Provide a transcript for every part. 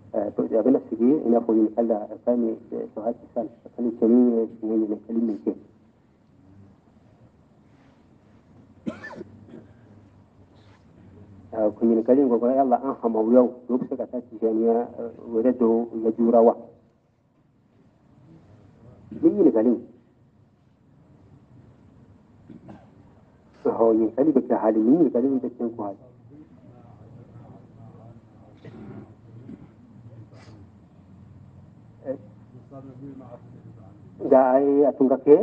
abin sigi ina fo yin kala kani to haki sal kani kani ne kalimi ke kun yin kalin go Allah an hama yau lokacin ka ta tijaniya wada do ya jurawa min yin kalin ho yin kalin da hali min yin kalin da kin ku hali da ai atunga ke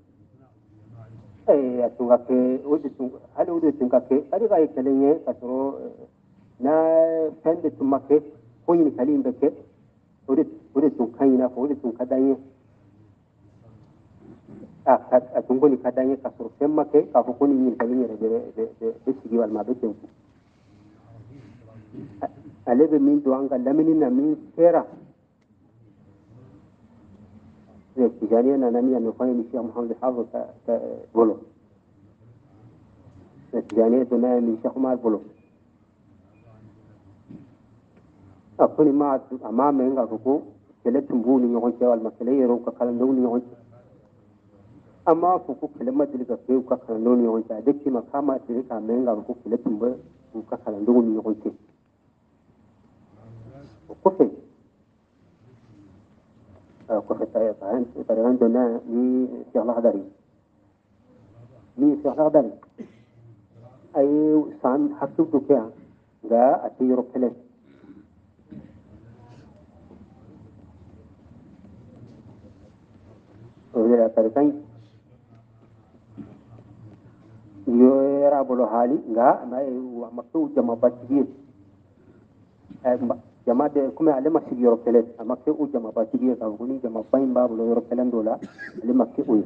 atunga ke wadi tun hali wadi tun ka ke ari ga kalin ye kasoro na tande tun make ko yin kalin da ke wadi tun kan ina ko wadi tun kadanye a tungoni kadanye kasoro sem make ka ko ni yin kalin ye de sigi wal ma be tun alebe min do anga lamini na min kera tijaniya na nani ya nufanya ni Sheikh Muhammad Hafidh ka bolo tijaniya to na ni Sheikh Umar bolo akuni ma amma men ga ko kele tumbu ni ngon cewal makale yero ka kala ndo ni ngon amma fu ko kele madilika ke ka kala ndo ni ngon ta dekki makama tilika men ga ko kele tumbu ka kala ndo ni ngon ce ko fe ko fe ta fahan taran dona ni Sheikh Al-Hadari ni Sheikh Al-Hadari ay san hakku to ke ga ati yoro kele wala tarkan yo era bolo hali nga na wa maktu jama batigi jama de kuma alima sigi yoro kele amma ke u jama batigi ka guni jama bayin babu yoro kele dola alima ke u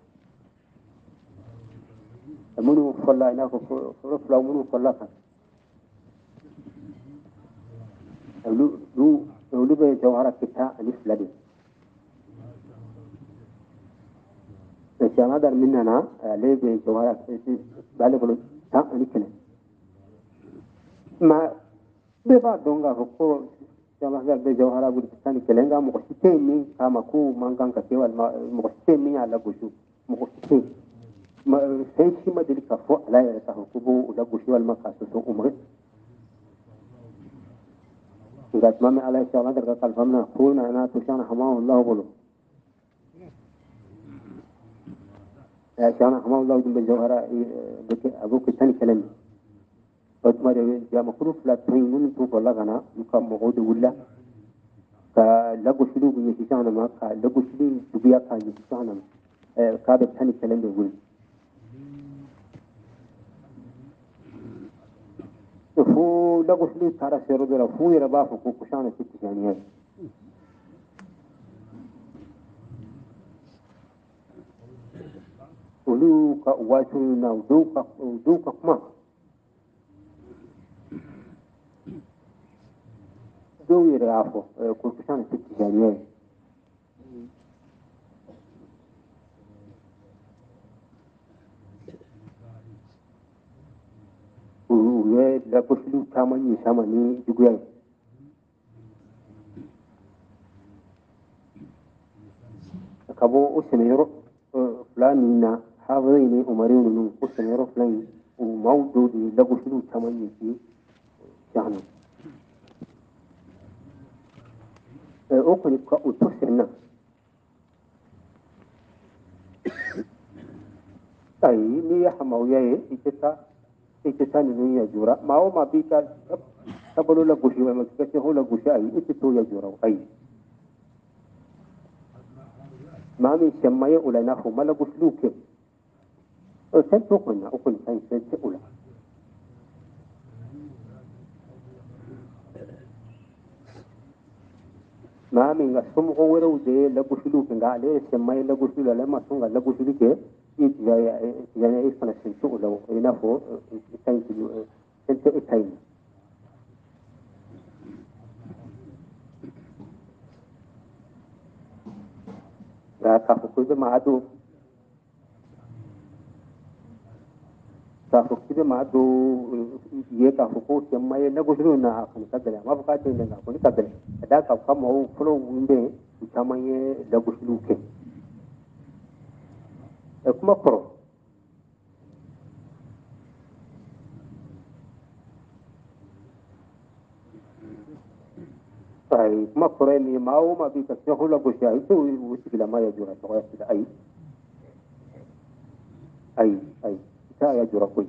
amunu falla ina ko fula munu falla kan lu be jawhara kita alif ladi Syekh Dar minna lebe jawhara bale bolo ta ani kene ma be ba donga ko Syekh Dar be jawhara budi tani kelenga mo site min kama ko mangan ka kewal mo site min ala gushu mo site ma sai shi madalika fo ala ya ta ko bo la gushu wal makasu to umri ngat mami ala Syekh Dar ka kalfamna ko na na to shana hamahu Allah bolo عشان حمام الله جنب الجوهرة أبوك ثاني كلام بس ما ده جا مخروف لا تهين من توك الله غنا يكام موجود ولا كلقوا شلو بيجيسانا ما كلقوا شلو دبيا كان يجيسانا كابت ثاني كلام بيقول فو لقوا شلو ترى سيرو بيرا فو يربا فو كوشانا ست ثانيات ulu ka watu na uduka kuma do yere afo ko kusan sitti janiye ulu ye la kuslu tamani samani duguya kabo usene yoro fulani na حاضرين أمرين من قسم رفلين وموجود لقوا شنو تمني فيه يعني أقول كأتوسنا أي نية حماوية إكتا نية جورا ما هو ما بيكا تبلو لقوا شيء ما تكسي هو لقوا شيء أي إكتو يجورا أي ما من شماية ولا نافو ما لقوا شلوكي سنتوقنا أقول سنتوقنا ما من السم غورة وده لبوشلو كنغا عليه سماي لبوشلو لما سونغا لبوشلو كه يعني إيش أنا سنتوقنا وينافو سنتو إتاين لا كافو ما عدو كافو كده ما عدو ye ka ko ke mai na gudu na kan kagala ma bukata ne ga kun kagala da ka kama o fulo wunde kama ye da gudu ke e kuma koro ai kuma koro ni ma o ma bi ka se hula gudu ai to wuti kila ma ya jura to ya kila ai ta ya jura koi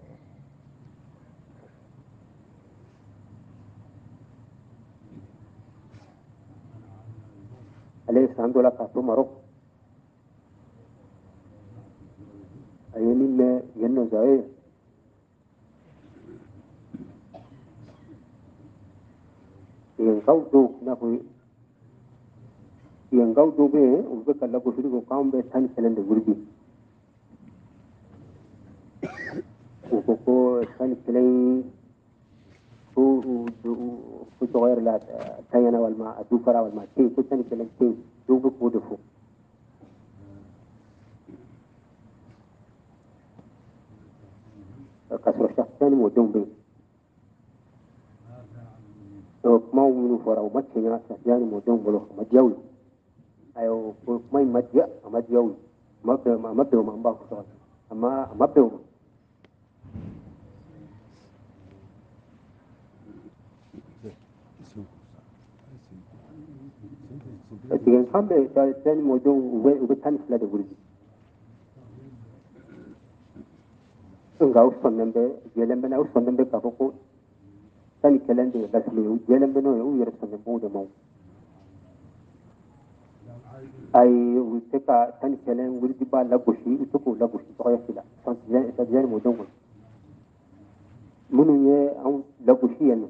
ale sandola ka to marok ayeni me yenno zae yen gaudo na ko yen gaudo be o be kala ko suri ko kambe tan kelen de gurbi ko tan kelen ko تغير لا تينا والماء الدوكرة والماء تي كل سنة كلام تي دوبك ودفو كسر الشخص ثاني ودون بي ما هو منو فرا وما تشينا ثاني ودون بلوخ ما تجاوي أيو ما يمديا ما تجاوي ما بيو ما مباح صار ما بيو تيجي كم ثاني ودون وبتاني فلا دغوري enggak usah nembe jalan bena usah nembe kapoko tani kelende daslu jalan bena yo yere sanne bude mau ai witeka tani kelen wirdi ba lagoshi ituko lagoshi to yasila san jan mo dongo munu ye an lagoshi yan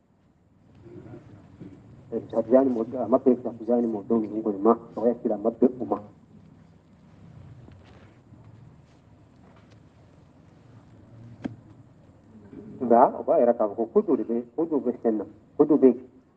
sarjani mo ma pe sarjani mo dongo ngol ma to yasila mabbe uma ba ba era ka ko kudu be senna kudu be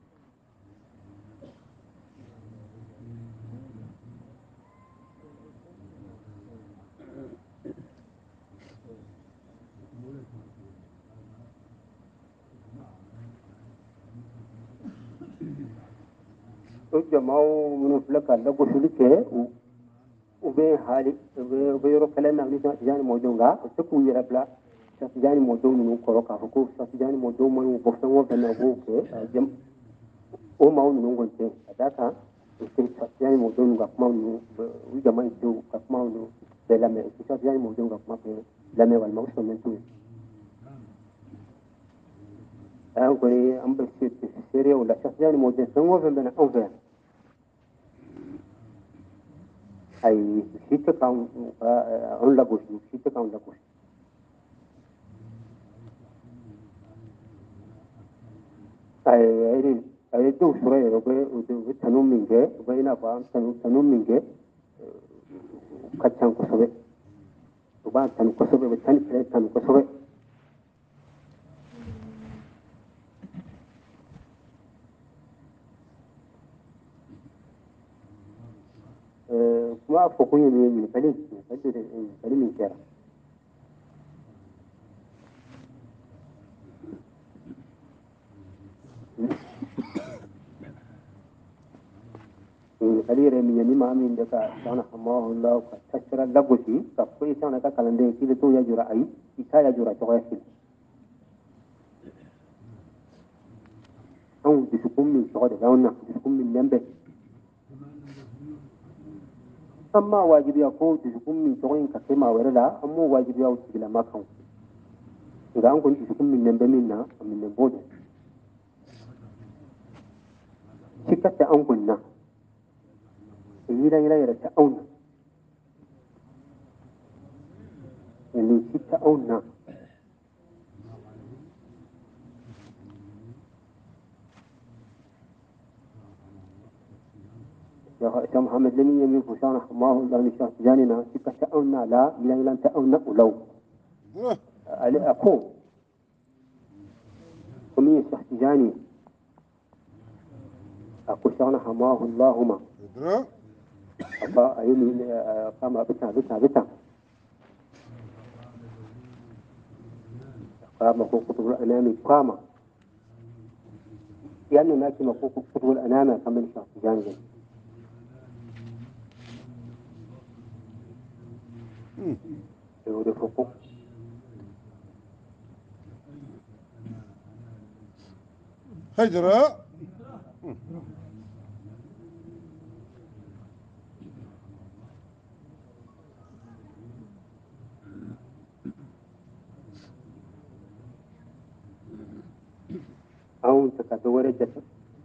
jama'u mun flaka la ko sulike ube hali ube yoro kalen na ni jani mo jonga to ku yira bla jani mo do nu ko ka ko jani mo do mo ko fa wo bana go ke jam o ma nu ngon te adaka ke jani mo do nu ga ma nu u jama do ka ma nu be la me jani mo do ga ma pe la me wal ma so men tu an ko ni am be sere wala jani mo de so wo bana on ver ay sita kan on la goshi sita kan la goshi ay do sura yo be tanum minge be ina ba tanum minge kaccan ko sobe ba tan ko sobe be tan ko sobe kuma ko kunye ne bali min kera kalire min yani ma min da ka sana Allahu Allah ka tashra lagoshi ka ko sana ka kalande ki to ya jura ai ita ya jura to yasin an disukum min to da wannan disukum min lambe amma wajibi ya ko disukum min to in ka sai ma warala amma wajibi ya wuce la makan ga an kun disukum min lambe min na min lambe bode cikata an kunna yira ta auna اللي ستة أو نعم يا محمد لمن يمين فشان الله الله نشاط جاننا ستة أو نعم لا لن تأونا ولو أقوم ومين يشاط جاني أقول شان حماه اللهم أبا أيني قام بتا kama ko kutubul anami kama يعني ما كما كتب الأنامة كمن شخص جانجل يقول فوق هجرة أو تكتور جسد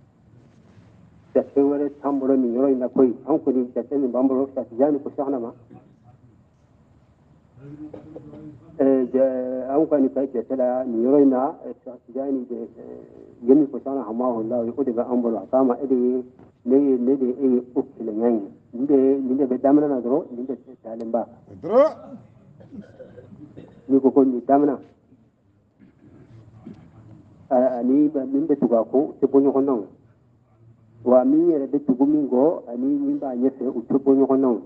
تكتور تامبر من يروي نكوي أو كذي جسد من بامبر شخص جاني كشانا ما أو كان يتأجل سلا من يروي نا شخص جاني يمي كشانا هماه الله يقول بأمبر كما إدي ندي أي أكل يعني ندي بدامنا نذرو ندي تعلم با هجرة نيكون بدامنا ani min be tuga ko te bonyo hono wa mi yere be tugu mingo ani min ba nyefe u te bonyo hono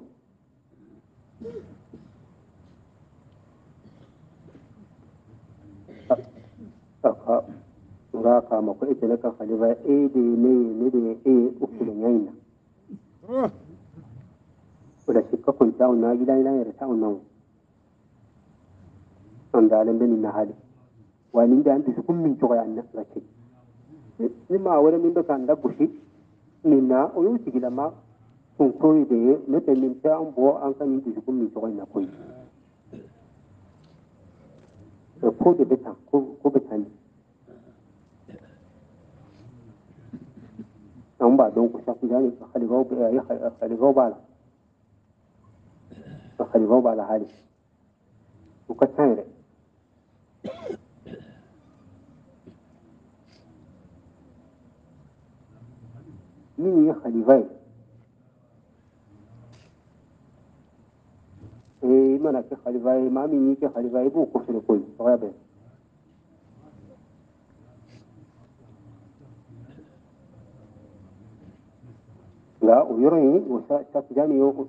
aka nga ka ma ko ite ka khalifa e de ne de e u kule nyaina wala shikka kun tawo na gidan ina yere tawo nan andalen ben na hali wa ni da antu kun min to ya na rake ni ma wala min da kan da bushi ni na o yu tigila ma kun koyi de ne te min ta an bo an kan yi kun min to na koyi ko de beta ko beta ni an ba don ku shafi gani ka khalifa ba ya khalifa ba la ka khalifa ba la hali ku ka tare min ya khalifa mana ke khalifa ma min ke khalifa bu ko fere koyi to ya be la o yoro yi o shafi gani yo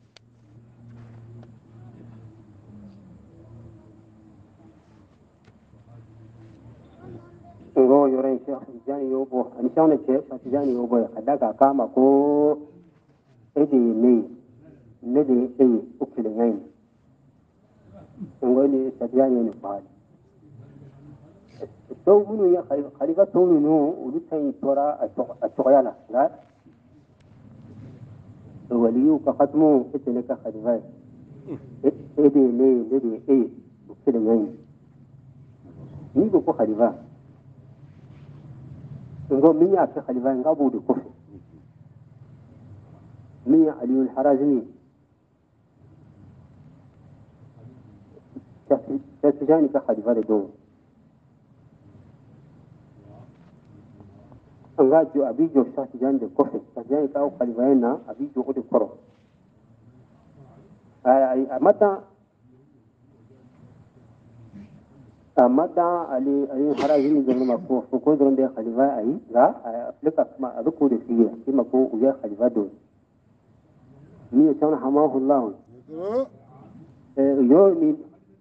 ngo yore shafi gani yo bo an shawne ke shafi gani yo bo kada ka kama ko ede ne de ukile ngai ngo ni shafi gani ne fa to munu ya khalifa to no ulu tay tora a toyala la waliyu ka khatmu ite ka khalifa ede ne de ukile ngai ni ko khalifa ngo minya ke khalifa ngabu de kofi minya ali al-harazmi تسجاني كخليفة لدون أنغا جو أبي جو تسجاني لكوفي تسجاني كأو خليفة هنا أبي جو قد كرو أمتا علي حرازيني زمن مكو فكو درون دي خليفة أي لا أفلك ما أذكو دي فيه كما كو ويا خليفة دون مي كان حماه الله يومي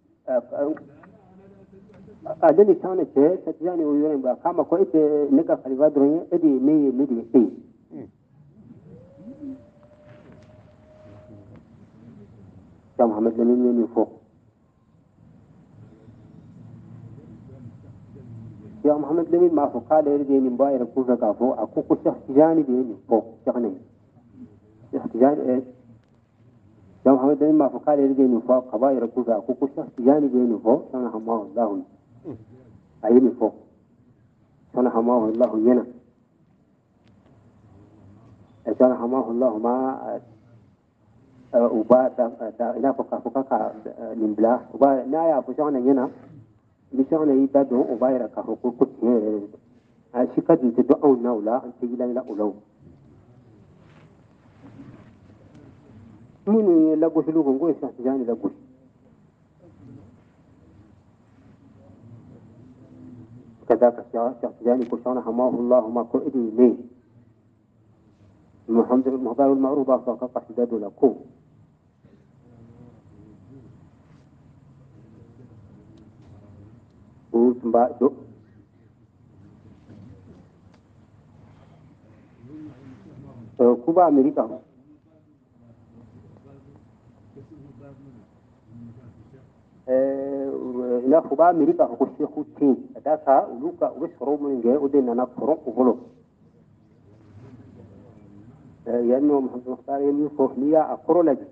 adali tane ce ta tijani uyoyin ba kama ko ite nika khalifa dron edi ne ya Muhammad lamin ne fo ya Muhammad lamin ma fo kala yerde ni bayar ku ga fo akuku tijani de ni fo tijani tijani ya Muhammad lamin ma fo kala yerde ni fo kabayar ku ga akuku tijani de ni fo sana hamahu Allah ayini fo sana hamahu Allah yana sana hamahu Allah ma uba da ina fuka ka nimbla uba na ya fu sana yana ni sana yi da don uba ya ka ko ko a shi ka din ta do naula an ta gilan la ulau mun la go shulu go sa jani la go كذاك يعني كشان حماه الله ما كئدي ليه محمد المهضر المعروف أصلا قصداد لكو mba do kuba amerika ina kuba amerika ko shekhu tin daka uluka wesro mun ge odena na koro ubolo yanno muhammad mukhtar yemi ko niya akoro laji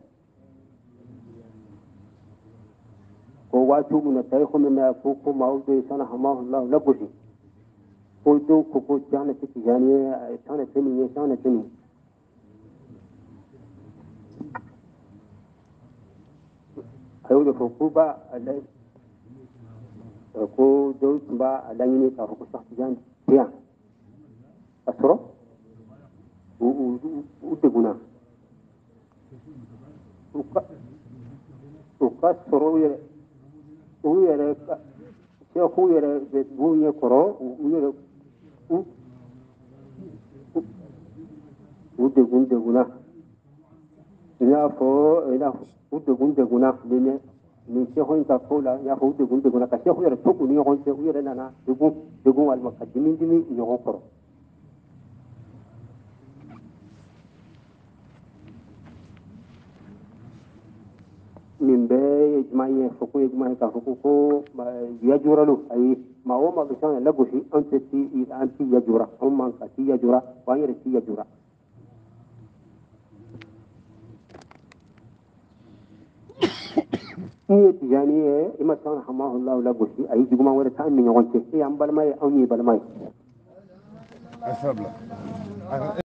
ko watu mun tay ko min ko ko mawdo sana hamahullah labushi ko do ko ko jana tijani sana tini ayo da ko ba alai ko do ba alai ne ka ko sa tijani ya asro u teguna uka soro yere uyere se ko yere de bunye koro uyere teguna ina fo ina teguna ni se ho inta ko la ya ho teguna ka se ho yere to kuni ho se uyere nana degun wal makadimi dimi ni ho koro min be jmaye foko jmaye ka foko ko ya juralu ay ma o ma bisan la goshi anti ya jura o man ka ti ya jura wa yere ti ya jura ni tijani ima san hamahullah la goshi ay juguma wala tan mi ngonte e am balmay am ni balmay asabla